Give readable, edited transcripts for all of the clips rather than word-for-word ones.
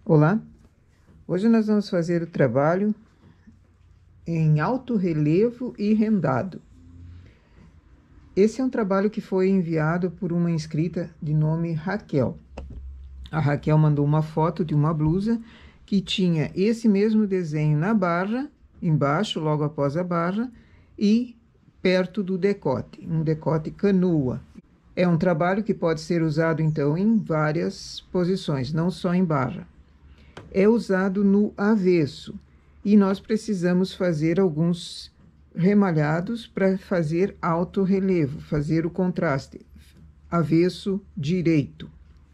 Olá, hoje nós vamos fazer o trabalho em alto relevo e rendado. Esse é um trabalho que foi enviado por uma inscrita de nome Raquel. A Raquel mandou uma foto de uma blusa que tinha esse mesmo desenho na barra, embaixo, logo após a barra, e perto do decote, um decote canoa. É um trabalho que pode ser usado, então, em várias posições, não só em barra. É usado no avesso e nós precisamos fazer alguns remalhados para fazer alto relevo, fazer o contraste, avesso direito.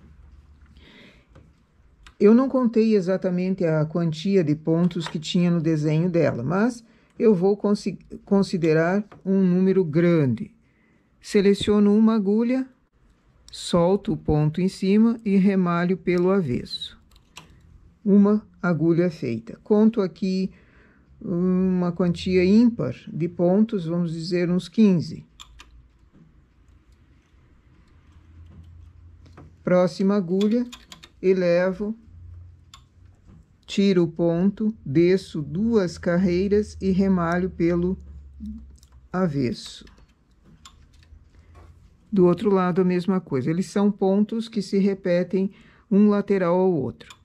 Eu não contei exatamente a quantia de pontos que tinha no desenho dela, mas eu vou considerar um número grande. Seleciono uma agulha, solto o ponto em cima e remalho pelo avesso. Uma agulha feita. Conto aqui uma quantia ímpar de pontos, vamos dizer uns 15. Próxima agulha, elevo, tiro o ponto, desço 2 carreiras e remalho pelo avesso. Do outro lado, a mesma coisa. Eles são pontos que se repetem um lateral ao outro.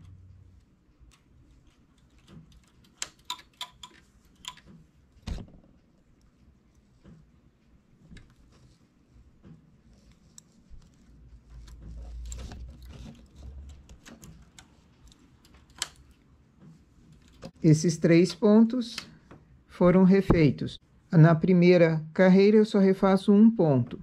Esses 3 pontos foram refeitos. Na primeira carreira, eu só refaço um ponto.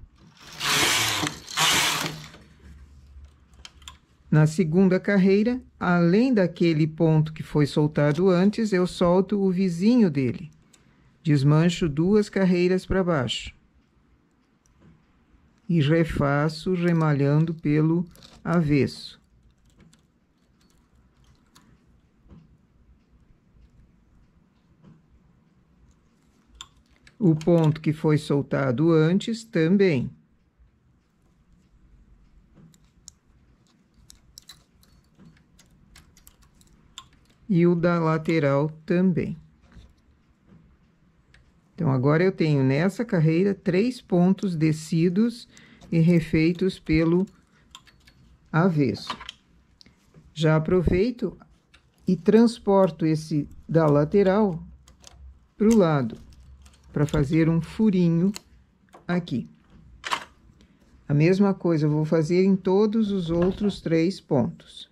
Na segunda carreira, além daquele ponto que foi soltado antes, eu solto o vizinho dele. Desmancho 2 carreiras para baixo. E refaço remalhando pelo avesso. O ponto que foi soltado antes também. E o da lateral também. Então, agora eu tenho nessa carreira 3 pontos descidos e refeitos pelo avesso. Já aproveito e transporto esse da lateral para o lado, para fazer um furinho aqui. A mesma coisa eu vou fazer em todos os outros 3 pontos.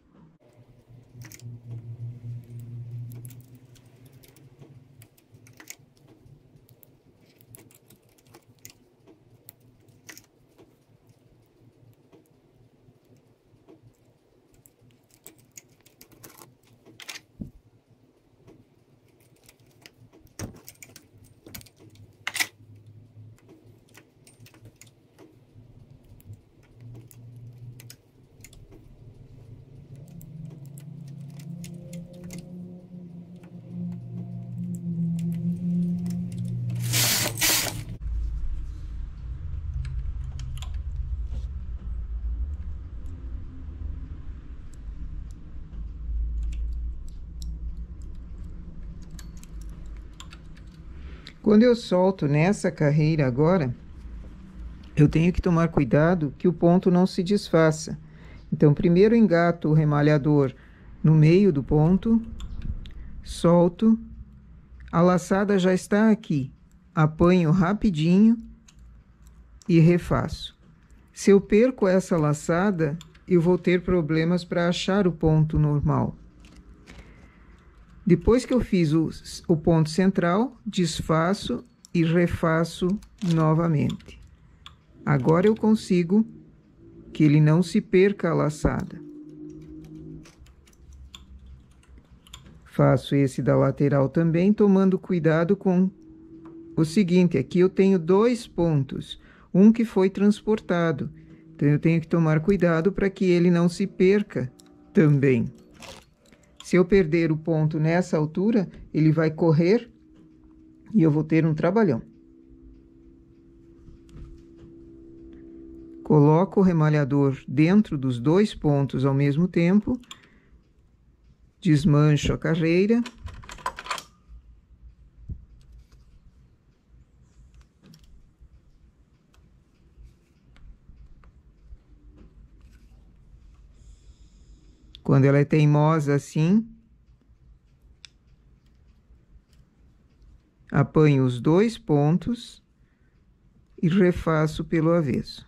Quando eu solto nessa carreira agora, eu tenho que tomar cuidado que o ponto não se desfaça. Então, primeiro engato o remalhador no meio do ponto, solto, a laçada já está aqui, apanho rapidinho e refaço. Se eu perco essa laçada, eu vou ter problemas para achar o ponto normal. Depois que eu fiz o ponto central, desfaço e refaço novamente. Agora eu consigo que ele não se perca a laçada. Faço esse da lateral também, tomando cuidado com o seguinte, aqui eu tenho 2 pontos, um que foi transportado, então eu tenho que tomar cuidado para que ele não se perca também. Se eu perder o ponto nessa altura, ele vai correr e eu vou ter um trabalhão. Coloco o remalhador dentro dos 2 pontos ao mesmo tempo Desmancho a carreira. Quando ela é teimosa assim, apanho os 2 pontos e refaço pelo avesso.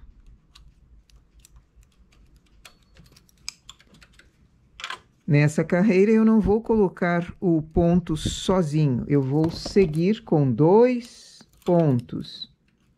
Nessa carreira eu não vou colocar o ponto sozinho, eu vou seguir com 2 pontos.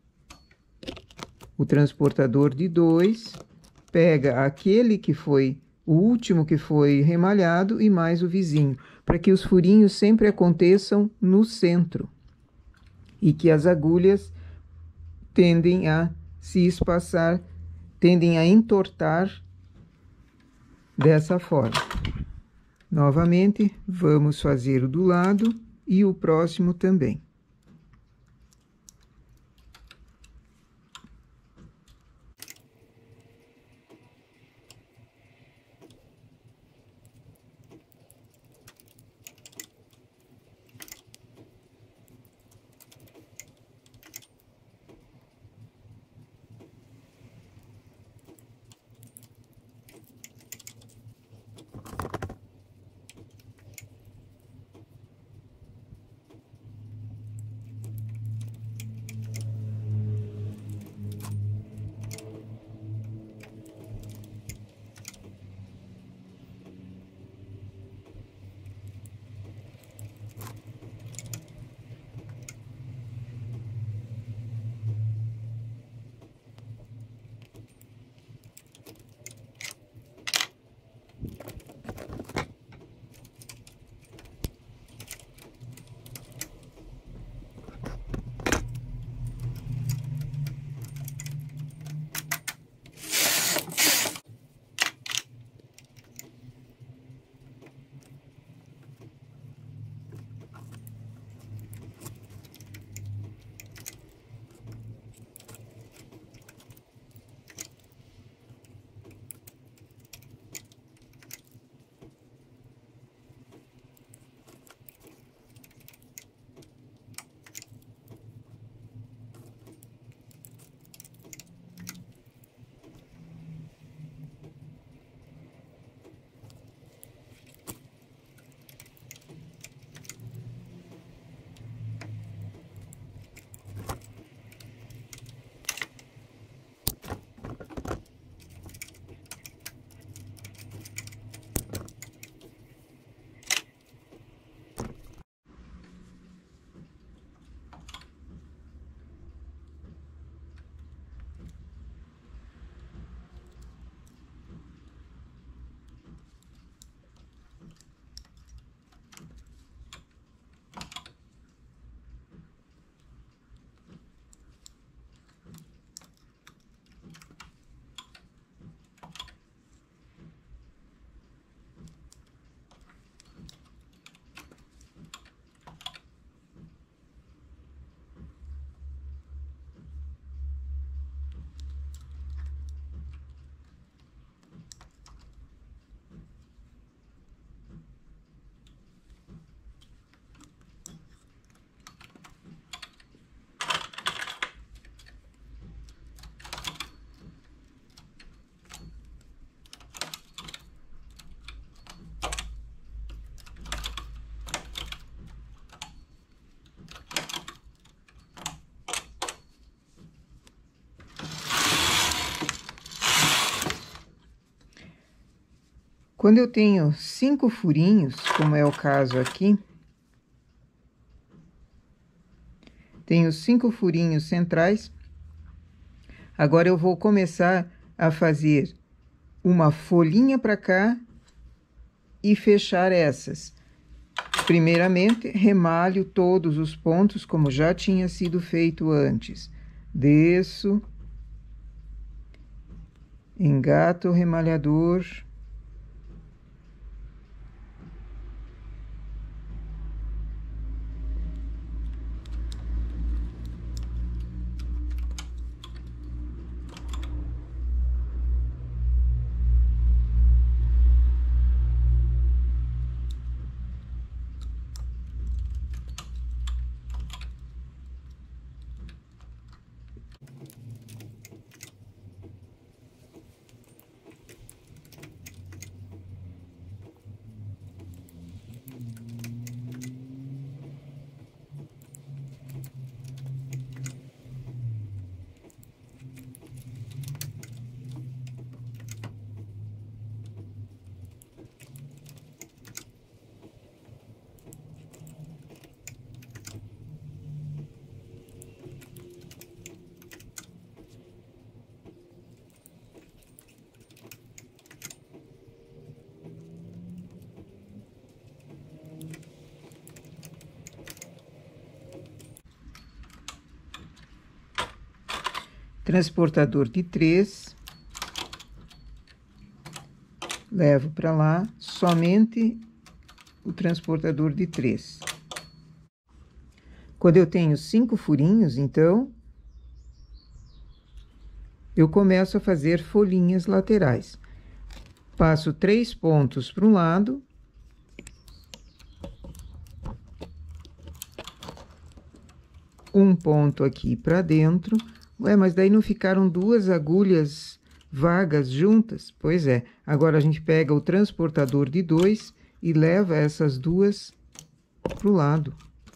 O transportador de 2 pega aquele que foi o último que foi remalhado e mais o vizinho, para que os furinhos sempre aconteçam no centro e que as agulhas tendem a se espaçar, tendem a entortar dessa forma. Novamente, vamos fazer o do lado e o próximo também. Quando eu tenho 5 furinhos, como é o caso aqui, tenho 5 furinhos centrais. Agora eu vou começar a fazer uma folhinha para cá e fechar essas. Primeiramente, remalho todos os pontos, como já tinha sido feito antes. Desço, engato o remalhador. transportador de 3, levo para lá somente o transportador de 3. Quando eu tenho 5 furinhos, então, eu começo a fazer folhinhas laterais. Passo 3 pontos para um lado, um ponto aqui para dentro. Ué, mas daí não ficaram 2 agulhas vagas juntas? Pois é, agora a gente pega o transportador de 2 e leva essas 2 para o lado.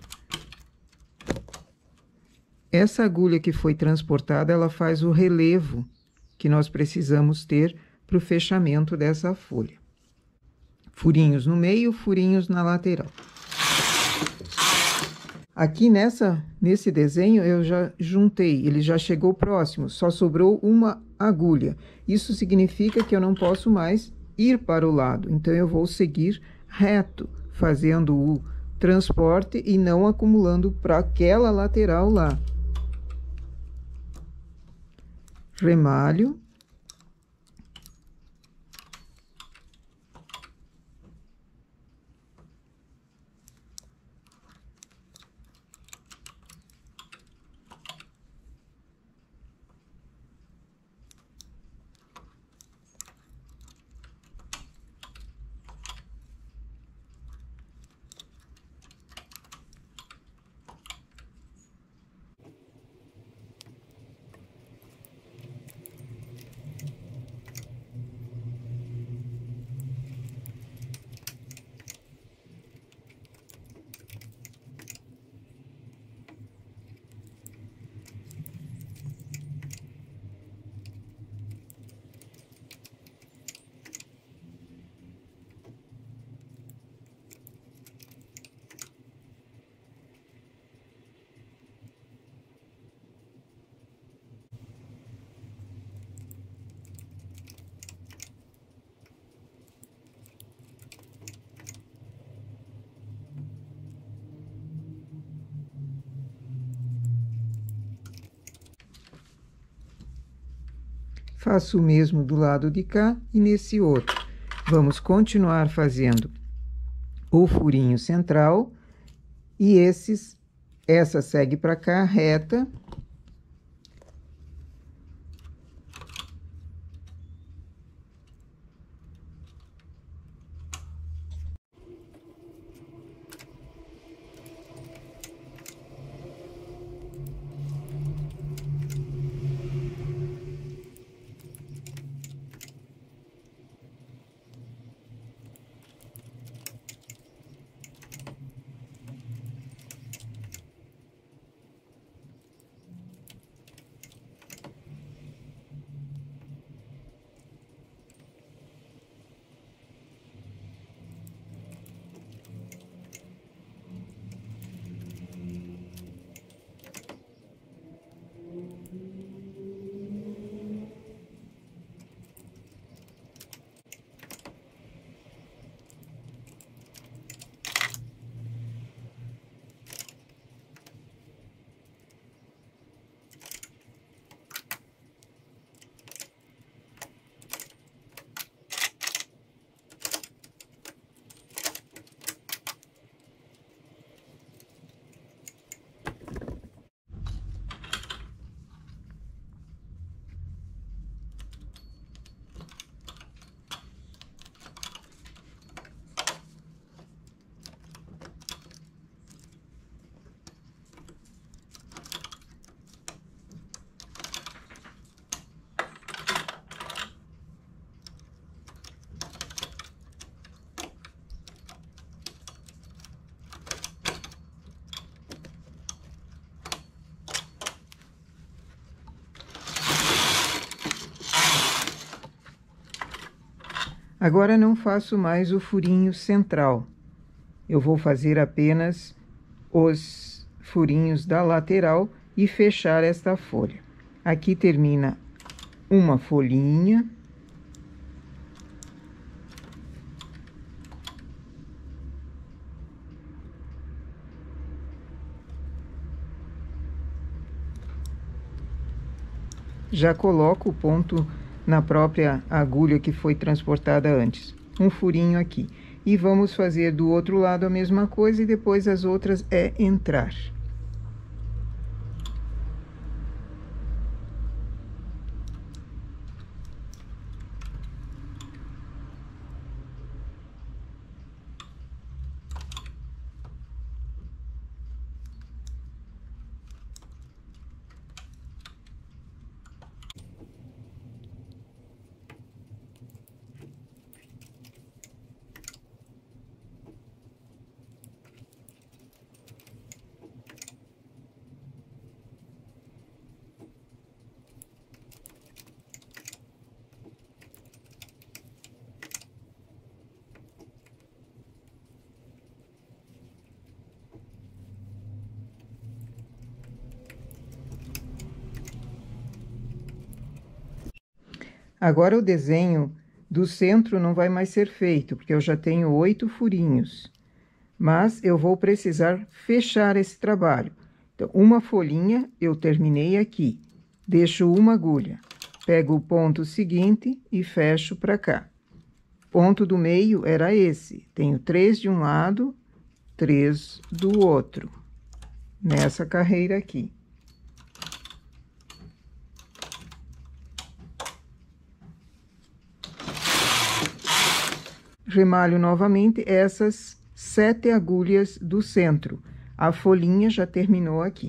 Essa agulha que foi transportada, ela faz o relevo que nós precisamos ter para o fechamento dessa folha. Furinhos no meio, furinhos na lateral. Aqui nesse desenho eu já juntei, ele já chegou próximo, só sobrou uma agulha. Isso significa que eu não posso mais ir para o lado, então eu vou seguir reto, fazendo o transporte e não acumulando para aquela lateral lá. Remalho. Faço o mesmo do lado de cá e nesse outro. Vamos continuar fazendo o furinho central e essa segue para cá reta. Agora não faço mais o furinho central. Eu vou fazer apenas os furinhos da lateral e fechar esta folha. Aqui termina uma folhinha. já coloco o ponto na própria agulha que foi transportada antes. Um furinho aqui. E vamos fazer do outro lado a mesma coisa e depois as outras é entrar. Agora o desenho do centro não vai mais ser feito, porque eu já tenho 8 furinhos. Mas eu vou precisar fechar esse trabalho. Então, uma folhinha eu terminei aqui. Deixo uma agulha. Pego o ponto seguinte e fecho para cá. Ponto do meio era esse. Tenho 3 de um lado, 3 do outro. Nessa carreira aqui. Remalho novamente essas 7 agulhas do centro. A folhinha já terminou aqui.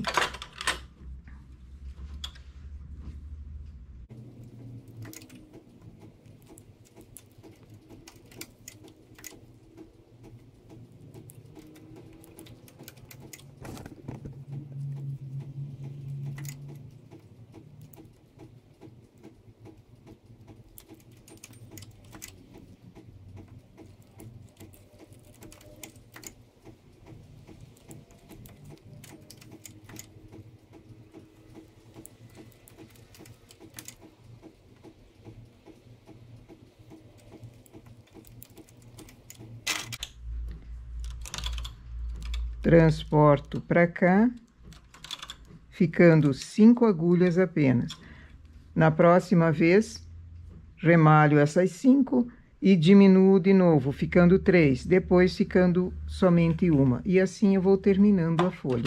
Transporto para cá, ficando 5 agulhas apenas. Na próxima vez, remalho essas 5 e diminuo de novo, ficando 3, depois ficando somente uma. E assim eu vou terminando a folha.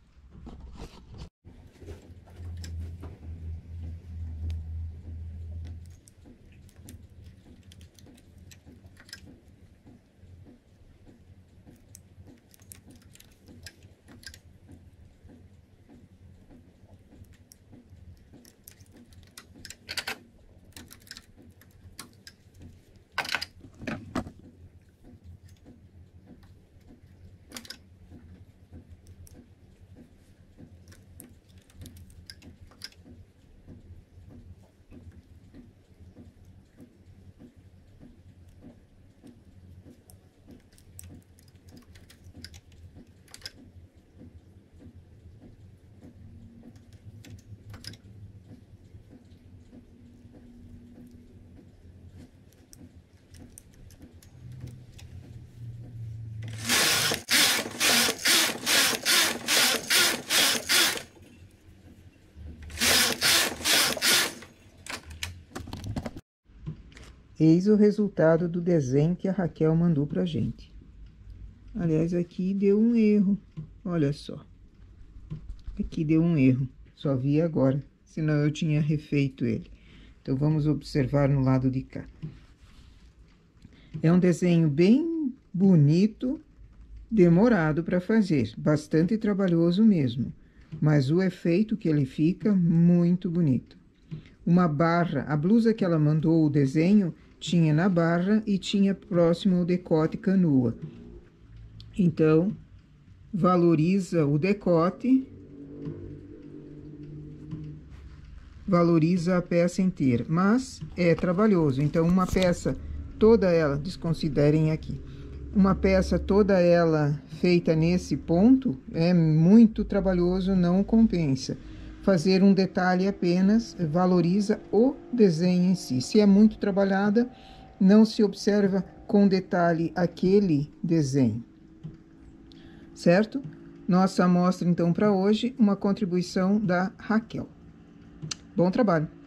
Eis o resultado do desenho que a Raquel mandou pra gente. Aliás, aqui deu um erro, olha só. Aqui deu um erro, só vi agora, senão eu tinha refeito ele. Então, vamos observar no lado de cá. É um desenho bem bonito, demorado para fazer, bastante trabalhoso mesmo. Mas o efeito que ele fica, muito bonito. Uma barra, a blusa que ela mandou o desenho, tinha na barra e tinha próximo ao decote canoa. Então, valoriza o decote, valoriza a peça inteira, mas é trabalhoso. Então, uma peça toda ela, desconsiderem aqui, uma peça toda ela feita nesse ponto é muito trabalhoso, não compensa. Fazer um detalhe apenas valoriza o desenho em si. Se é muito trabalhada, não se observa com detalhe aquele desenho. Certo? Nossa amostra, então, para hoje, uma contribuição da Raquel. Bom trabalho!